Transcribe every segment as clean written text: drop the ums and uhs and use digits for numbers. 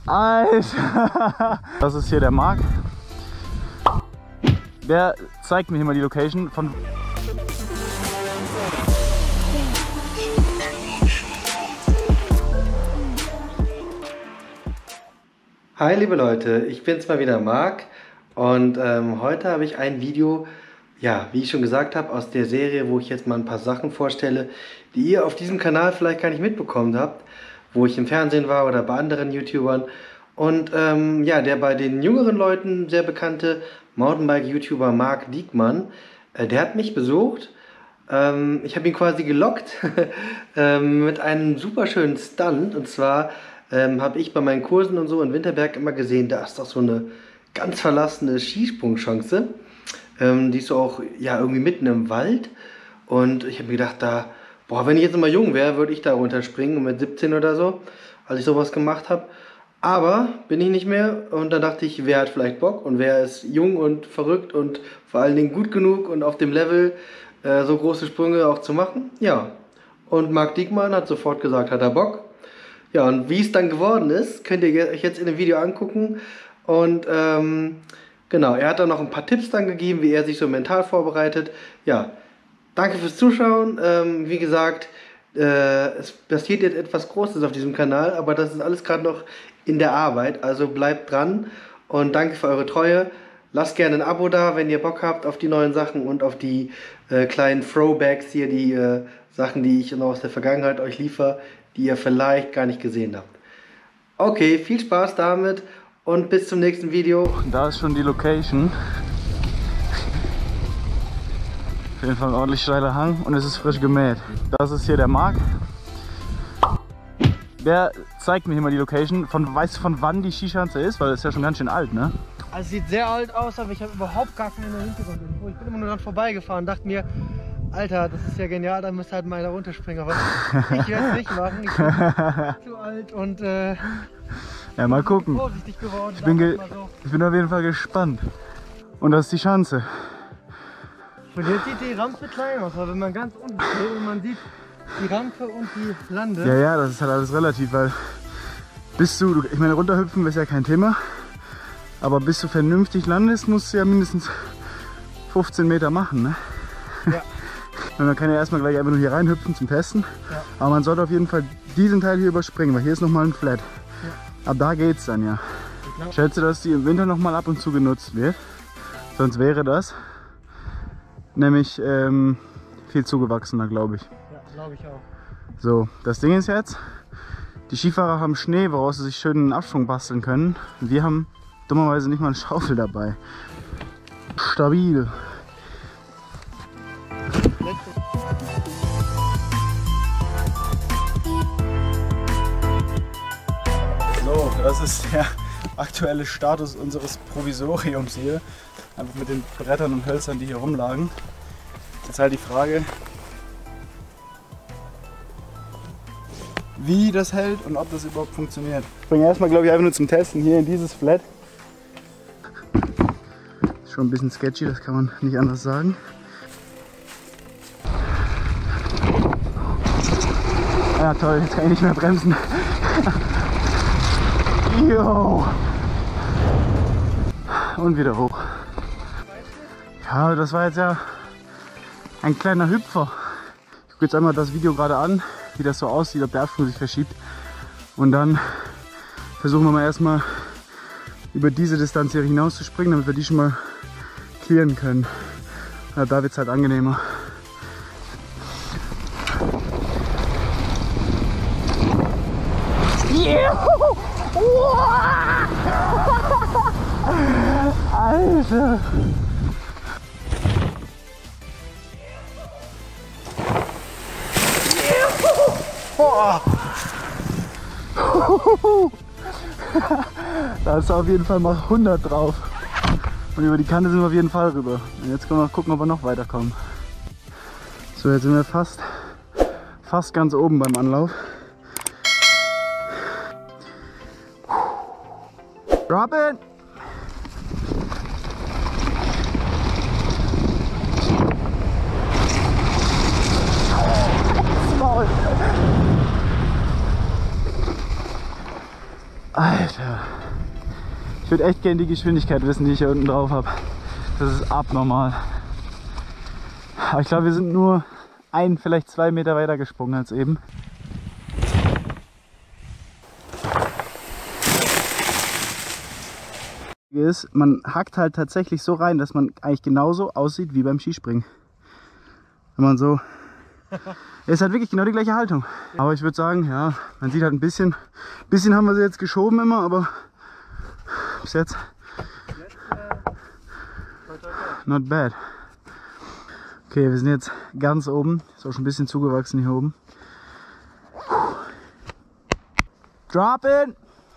Alter! Das ist hier der Marc. Der zeigt mir hier mal die Location von... Hi liebe Leute, ich bin's mal wieder Marc und heute habe ich ein Video, ja, wie ich schon gesagt habe, aus der Serie, wo ich jetzt mal ein paar Sachen vorstelle, die ihr auf diesem Kanal vielleicht gar nicht mitbekommen habt, wo ich im Fernsehen war oder bei anderen YouTubern. Und ja, der bei den jüngeren Leuten sehr bekannte Mountainbike-YouTuber Marc Diekmann, der hat mich besucht. Ich habe ihn quasi gelockt mit einem super schönen Stunt. Und zwar habe ich bei meinen Kursen und so in Winterberg immer gesehen, da ist doch so eine ganz verlassene Skisprungchance. Die ist so auch ja, irgendwie mitten im Wald. Und ich habe mir gedacht, boah, wenn ich jetzt mal jung wäre, würde ich da runterspringen mit 17 oder so, als ich sowas gemacht habe. Aber bin ich nicht mehr und da dachte ich, wer hat vielleicht Bock und wer ist jung und verrückt und vor allen Dingen gut genug und auf dem Level so große Sprünge auch zu machen. Ja, und Marc Diekmann hat sofort gesagt, hat er Bock. Ja, und wie es dann geworden ist, könnt ihr euch jetzt in dem Video angucken. Und genau, er hat dann noch ein paar Tipps dann gegeben, wie er sich so mental vorbereitet. Ja, danke fürs Zuschauen. Wie gesagt, es passiert jetzt etwas Großes auf diesem Kanal, aber das ist alles gerade noch in der Arbeit. Also bleibt dran und danke für eure Treue. Lasst gerne ein Abo da, wenn ihr Bock habt auf die neuen Sachen und auf die kleinen Throwbacks hier, die Sachen, die ich noch aus der Vergangenheit euch liefere, die ihr vielleicht gar nicht gesehen habt. Okay, viel Spaß damit und bis zum nächsten Video. Da ist schon die Location. Auf jeden Fall ein ordentlich steiler Hang und es ist frisch gemäht. Das ist hier der Marc. Der zeigt mir hier mal die Location. Weißt du, von wann die Skischanze ist? Weil das ist ja schon ganz schön alt, ne? Also es sieht sehr alt aus, aber ich habe überhaupt gar keine Hintergrundinfo. Ich bin immer nur dran vorbeigefahren und dachte mir, Alter, das ist ja genial, da müsste halt mal einer runterspringen. Aber ich werde es nicht machen. Ich bin zu alt und ja, mal gucken. Vorsichtig geworden. Ich bin auf jeden Fall gespannt. Und das ist die Schanze. Und jetzt sieht die Rampe klein aus, aber wenn man ganz unten steht und man sieht die Rampe und die Lande. Ja, ja, das ist halt alles relativ, weil ich meine, runterhüpfen ist ja kein Thema. Aber bis du vernünftig landest, musst du ja mindestens 15 Meter machen, ne? Ja. Man kann ja erstmal gleich einfach nur hier reinhüpfen zum Testen. Ja. Aber man sollte auf jeden Fall diesen Teil hier überspringen, weil hier ist nochmal ein Flat. Ja. Ab da geht's dann ja. Genau. Ich schätze, dass die im Winter nochmal ab und zu genutzt wird. Sonst wäre das nämlich viel zugewachsener, glaube ich. Ja, glaube ich auch. So, das Ding ist jetzt, die Skifahrer haben Schnee, woraus sie sich schön einen Abschwung basteln können. Wir haben dummerweise nicht mal eine Schaufel dabei. Stabil. So, das ist der aktuelle Status unseres Provisoriums hier. Einfach mit den Brettern und Hölzern, die hier rumlagen. Jetzt halt die Frage, wie das hält und ob das überhaupt funktioniert. Ich springe erstmal, glaube ich, einfach nur zum Testen hier in dieses Flat. Ist schon ein bisschen sketchy, das kann man nicht anders sagen. Ja toll, jetzt kann ich nicht mehr bremsen. Jo. Und wieder hoch. Ja, das war jetzt ja ein kleiner Hüpfer. Ich gucke jetzt einmal das Video gerade an, wie das so aussieht, ob der Absprung sich verschiebt. Und dann versuchen wir mal erstmal über diese Distanz hier hinaus zu springen, damit wir die schon mal clearen können. Ja, da wird es halt angenehmer. Alter! Boah! Da ist auf jeden Fall mal 100 drauf. Und über die Kante sind wir auf jeden Fall rüber. Und jetzt können wir gucken, ob wir noch weiterkommen. So, jetzt sind wir fast ganz oben beim Anlauf. Robin! Alter. Ich würde echt gerne die Geschwindigkeit wissen, die ich hier unten drauf habe. Das ist abnormal. Aber ich glaube, wir sind nur vielleicht 2 Meter weiter gesprungen als eben. Man hackt halt tatsächlich so rein, dass man eigentlich genauso aussieht wie beim Skispringen. Wenn man so... ist halt wirklich genau die gleiche Haltung. Aber ich würde sagen, ja, man sieht halt ein bisschen haben wir sie jetzt geschoben immer, aber bis jetzt not bad. Okay, wir sind jetzt ganz oben. Ist auch schon ein bisschen zugewachsen hier oben. Drop it!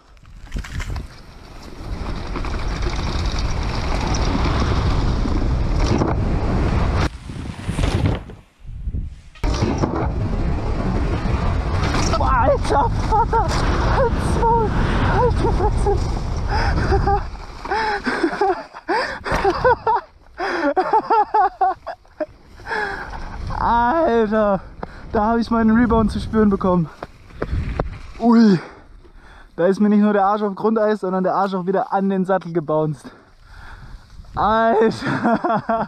Alter Vater! Halt's Maul! Halt die Fresse! Alter! Da habe ich meinen Rebound zu spüren bekommen. Ui! Da ist mir nicht nur der Arsch auf Grundeis, sondern der Arsch auch wieder an den Sattel gebounced. Alter!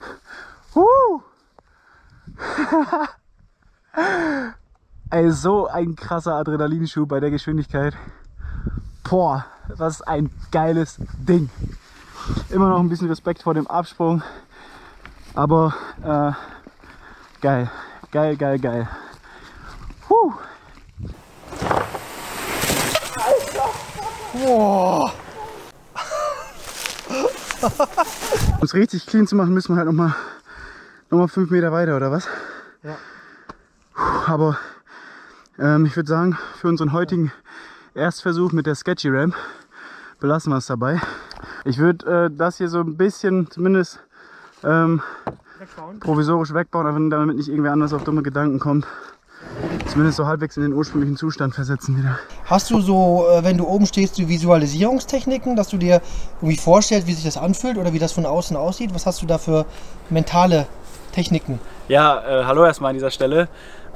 Ey, so ein krasser Adrenalinschub bei der Geschwindigkeit. Boah, was ein geiles Ding. Immer noch ein bisschen Respekt vor dem Absprung. Aber geil, geil, geil, geil. Alter! Boah! Um es richtig clean zu machen, müssen wir halt noch mal 5 Meter weiter, oder was? Ja. Aber ich würde sagen, für unseren heutigen Erstversuch mit der Sketchy Ramp belassen wir es dabei. Ich würde das hier so ein bisschen zumindest provisorisch wegbauen, damit nicht irgendwer anders auf dumme Gedanken kommt. Zumindest so halbwegs in den ursprünglichen Zustand versetzen wieder. Hast du so, wenn du oben stehst, so Visualisierungstechniken, dass du dir irgendwie vorstellst, wie sich das anfühlt oder wie das von außen aussieht? Was hast du da für mentale Techniken? Ja, hallo erstmal an dieser Stelle.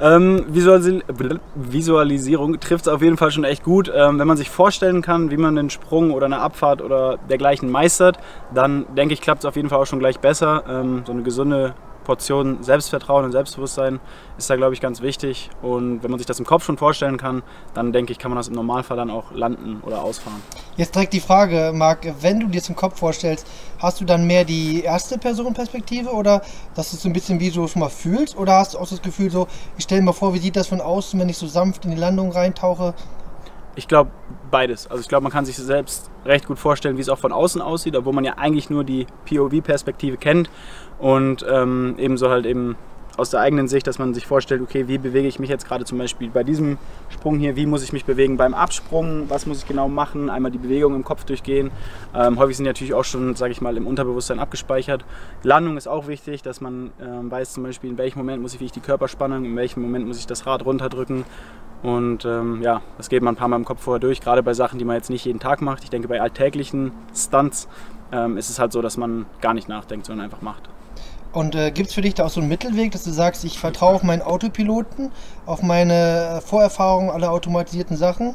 Visualisierung trifft es auf jeden Fall schon echt gut. Wenn man sich vorstellen kann, wie man einen Sprung oder eine Abfahrt oder dergleichen meistert, dann denke ich, klappt es auf jeden Fall auch schon gleich besser. So eine gesunde Portion Selbstvertrauen und Selbstbewusstsein ist da, glaube ich, ganz wichtig. Und wenn man sich das im Kopf schon vorstellen kann, dann denke ich, kann man das im Normalfall dann auch landen oder ausfahren. Jetzt direkt die Frage, Marc, wenn du dir das im Kopf vorstellst, hast du dann mehr die erste Personenperspektive oder dass du es so ein bisschen wie so schon mal fühlst? Oder hast du auch das Gefühl so, ich stelle mir vor, wie sieht das von außen, wenn ich so sanft in die Landung reintauche? Ich glaube beides. Also ich glaube, man kann sich selbst recht gut vorstellen, wie es auch von außen aussieht, obwohl man ja eigentlich nur die POV-Perspektive kennt und ebenso halt eben aus der eigenen Sicht, dass man sich vorstellt, okay, wie bewege ich mich jetzt gerade zum Beispiel bei diesem Sprung hier, wie muss ich mich bewegen beim Absprung, was muss ich genau machen, einmal die Bewegung im Kopf durchgehen. Häufig sind die natürlich auch schon, sage ich mal, im Unterbewusstsein abgespeichert. Landung ist auch wichtig, dass man weiß zum Beispiel, in welchem Moment muss ich wirklich die Körperspannung, in welchem Moment muss ich das Rad runterdrücken. Und ja, das geht man ein paar Mal im Kopf vorher durch, gerade bei Sachen, die man jetzt nicht jeden Tag macht. Ich denke, bei alltäglichen Stunts ist es halt so, dass man gar nicht nachdenkt, sondern einfach macht. Und gibt es für dich da auch so einen Mittelweg, dass du sagst, ich vertraue auf meinen Autopiloten, auf meine Vorerfahrungen, alle automatisierten Sachen?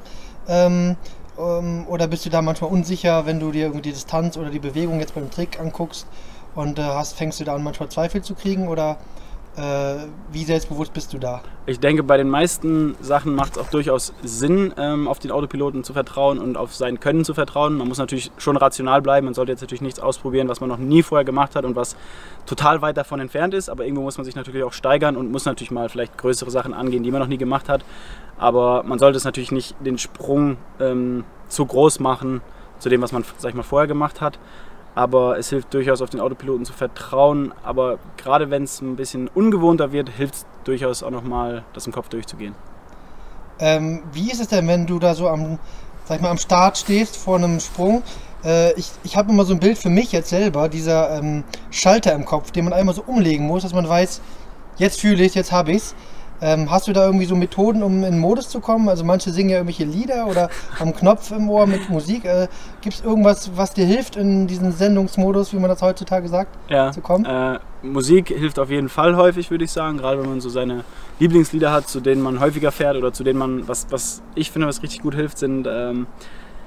Oder bist du da manchmal unsicher, wenn du dir irgendwie die Distanz oder die Bewegung jetzt beim Trick anguckst und fängst du da an, manchmal Zweifel zu kriegen? Oder wie selbstbewusst bist du da? Ich denke, bei den meisten Sachen macht es auch durchaus Sinn, auf den Autopiloten zu vertrauen und auf sein Können zu vertrauen. Man muss natürlich schon rational bleiben. Man sollte jetzt natürlich nichts ausprobieren, was man noch nie vorher gemacht hat und was total weit davon entfernt ist. Aber irgendwo muss man sich natürlich auch steigern und muss natürlich mal vielleicht größere Sachen angehen, die man noch nie gemacht hat. Aber man sollte es natürlich nicht den Sprung zu groß machen zu dem, was man, sag ich mal, vorher gemacht hat. Aber es hilft durchaus, auf den Autopiloten zu vertrauen. Aber gerade wenn es ein bisschen ungewohnter wird, hilft es durchaus auch nochmal, das im Kopf durchzugehen. Wie ist es denn, wenn du da so am Start stehst vor einem Sprung? Ich habe immer so ein Bild für mich jetzt selber, dieser Schalter im Kopf, den man einmal so umlegen muss, dass man weiß, jetzt fühle ich es, jetzt habe ich es. Hast du da irgendwie so Methoden, um in den Modus zu kommen? Also manche singen ja irgendwelche Lieder oder haben Knopf im Ohr mit Musik. Gibt es irgendwas, was dir hilft, in diesen Sendungsmodus, wie man das heutzutage sagt, zu kommen? Musik hilft auf jeden Fall häufig, würde ich sagen. Gerade wenn man so seine Lieblingslieder hat, zu denen man häufiger fährt oder zu denen man, was ich finde, was richtig gut hilft, sind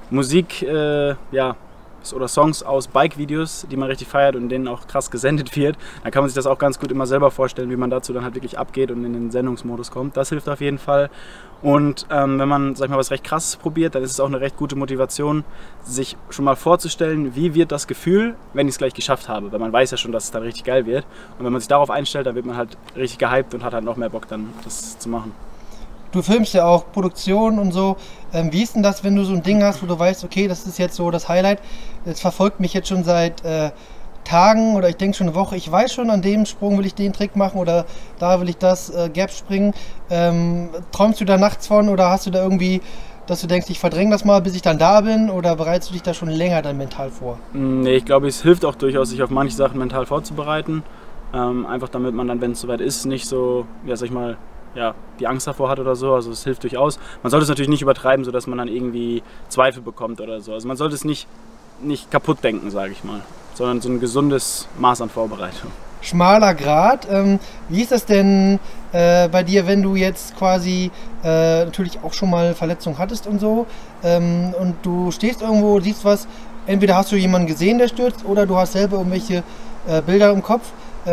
Musik, ja, oder Songs aus Bike-Videos, die man richtig feiert und denen auch krass gesendet wird, dann kann man sich das auch ganz gut immer selber vorstellen, wie man dazu dann halt wirklich abgeht und in den Sendungsmodus kommt. Das hilft auf jeden Fall. Und wenn man, sag ich mal, was recht Krasses probiert, dann ist es auch eine recht gute Motivation, sich schon mal vorzustellen, wie wird das Gefühl, wenn ich es gleich geschafft habe. Weil man weiß ja schon, dass es dann richtig geil wird. Und wenn man sich darauf einstellt, dann wird man halt richtig gehypt und hat halt noch mehr Bock, dann das zu machen. Du filmst ja auch Produktion und so. Wie ist denn das, wenn du so ein Ding hast, wo du weißt, okay, das ist jetzt so das Highlight, das verfolgt mich jetzt schon seit Tagen oder ich denke schon eine Woche, ich weiß schon, an dem Sprung will ich den Trick machen oder da will ich das Gap springen. Träumst du da nachts von oder hast du da irgendwie, dass du denkst, ich verdränge das mal, bis ich dann da bin, oder bereitest du dich da schon länger dann mental vor? Nee, ich glaube, es hilft auch durchaus, sich auf manche Sachen mental vorzubereiten. Einfach damit man dann, wenn es soweit ist, nicht so, ja, sag ich mal, ja, die Angst davor hat oder so, also es hilft durchaus. Man sollte es natürlich nicht übertreiben, sodass man dann irgendwie Zweifel bekommt oder so. Also man sollte es nicht kaputt denken, sage ich mal, sondern so ein gesundes Maß an Vorbereitung. Schmaler Grat. Wie ist das denn bei dir, wenn du jetzt quasi natürlich auch schon mal Verletzungen hattest und so und du stehst irgendwo, siehst was, entweder hast du jemanden gesehen, der stürzt, oder du hast selber irgendwelche Bilder im Kopf.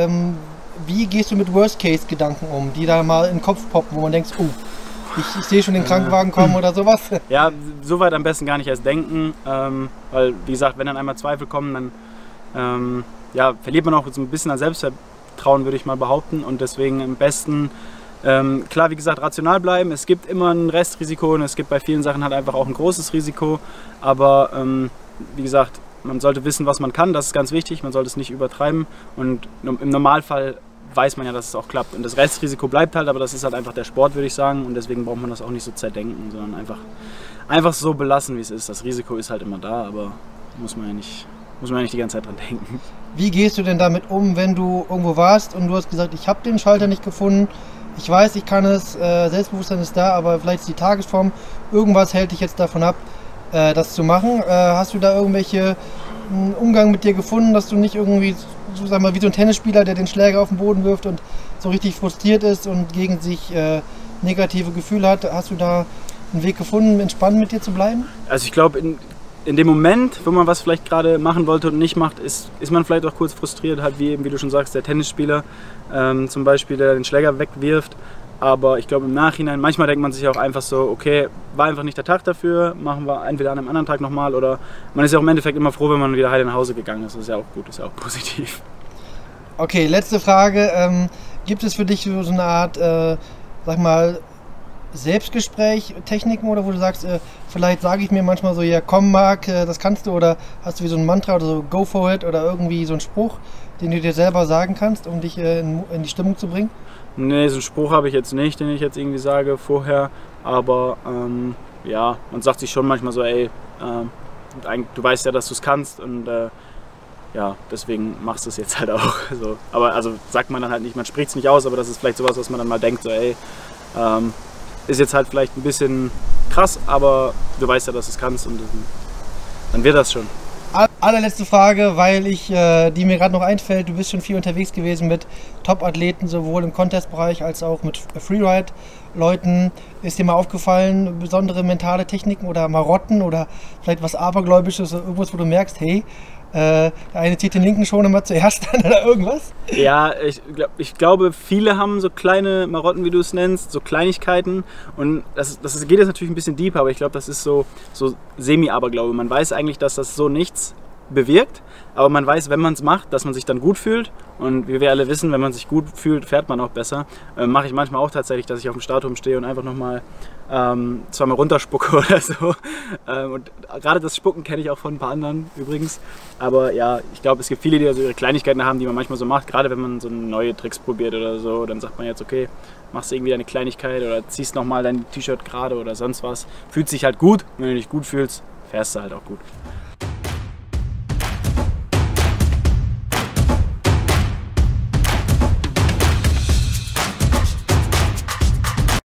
Wie gehst du mit Worst-Case-Gedanken um, die da mal in den Kopf poppen, wo man denkt, oh, ich sehe schon den Krankenwagen kommen oder sowas? Ja, so weit am besten gar nicht erst denken, weil, wie gesagt, wenn dann einmal Zweifel kommen, dann ja, verliert man auch so ein bisschen an Selbstvertrauen, würde ich mal behaupten, und deswegen am besten, klar, wie gesagt, rational bleiben. Es gibt immer ein Restrisiko und es gibt bei vielen Sachen halt einfach auch ein großes Risiko, aber wie gesagt, man sollte wissen, was man kann, das ist ganz wichtig, man sollte es nicht übertreiben, und im Normalfall weiß man ja, dass es auch klappt. Und das Restrisiko bleibt halt, aber das ist halt einfach der Sport, würde ich sagen, und deswegen braucht man das auch nicht so zerdenken, sondern einfach so belassen, wie es ist. Das Risiko ist halt immer da, aber muss man ja nicht die ganze Zeit dran denken. Wie gehst du denn damit um, wenn du irgendwo warst und du hast gesagt, ich habe den Schalter nicht gefunden, ich weiß, ich kann es, Selbstbewusstsein ist da, aber vielleicht ist die Tagesform, irgendwas hält dich jetzt davon ab, das zu machen. Hast du da irgendwelche Umgang mit dir gefunden, dass du nicht irgendwie, so, sag mal, wie so ein Tennisspieler, der den Schläger auf den Boden wirft und so richtig frustriert ist und gegen sich negative Gefühle hat? Hast du da einen Weg gefunden, entspannt mit dir zu bleiben? Also ich glaube, in dem Moment, wo man was vielleicht gerade machen wollte und nicht macht, ist man vielleicht auch kurz frustriert, halt wie du schon sagst, der Tennisspieler zum Beispiel, der den Schläger wegwirft. Aber ich glaube im Nachhinein, manchmal denkt man sich auch einfach so, okay, war einfach nicht der Tag dafür, machen wir entweder an einem anderen Tag nochmal, oder man ist ja auch im Endeffekt immer froh, wenn man wieder heil nach Hause gegangen ist. Das ist ja auch gut, das ist ja auch positiv. Okay, letzte Frage. Gibt es für dich so eine Art, sag mal, Selbstgespräch, Techniken, oder wo du sagst, vielleicht sage ich mir manchmal so, ja komm Marc, das kannst du, oder hast du wie so ein Mantra oder so, go for it, oder irgendwie so einen Spruch, den du dir selber sagen kannst, um dich in die Stimmung zu bringen? Nee, so einen Spruch habe ich jetzt nicht, den ich jetzt irgendwie sage vorher, aber ja, man sagt sich schon manchmal so, ey, du weißt ja, dass du es kannst, und ja, deswegen machst du es jetzt halt auch. So. Aber also sagt man dann halt nicht, man spricht es nicht aus, aber das ist vielleicht sowas, was man dann mal denkt, so ey, ist jetzt halt vielleicht ein bisschen krass, aber du weißt ja, dass du es kannst, und dann wird das schon. Allerletzte Frage, weil die mir gerade noch einfällt, du bist schon viel unterwegs gewesen mit Top-Athleten, sowohl im Contest-Bereich als auch mit Freeride-Leuten. Ist dir mal aufgefallen, besondere mentale Techniken oder Marotten oder vielleicht was Abergläubisches, irgendwas, wo du merkst, hey, der eine zieht den linken schon immer zuerst an oder irgendwas? Ja, ich glaube, viele haben so kleine Marotten, wie du es nennst, so Kleinigkeiten, und das geht jetzt natürlich ein bisschen deeper, aber ich glaube, das ist so Semi-Aberglaube. Man weiß eigentlich, dass das so nichts bewirkt, aber man weiß, wenn man es macht, dass man sich dann gut fühlt, und wie wir alle wissen, wenn man sich gut fühlt, fährt man auch besser. Mache ich manchmal auch tatsächlich, dass ich auf dem Startturm stehe und einfach nochmal zweimal runterspucke oder so. Und gerade das Spucken kenne ich auch von ein paar anderen übrigens. Aber ja, ich glaube, es gibt viele, die also ihre Kleinigkeiten haben, die man manchmal so macht. Gerade wenn man so neue Tricks probiert oder so, dann sagt man jetzt, okay, machst du irgendwie eine Kleinigkeit oder ziehst nochmal dein T-Shirt gerade oder sonst was. Fühlt sich halt gut. Wenn du dich gut fühlst, fährst du halt auch gut.